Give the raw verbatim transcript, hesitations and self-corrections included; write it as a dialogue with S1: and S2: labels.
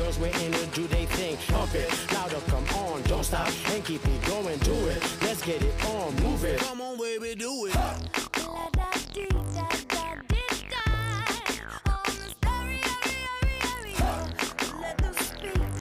S1: girls we're in it, do they thing. Pump it, louder, come on, don't stop, and keep it going, do it. Let's get it on, move it.
S2: Come on, baby, do it.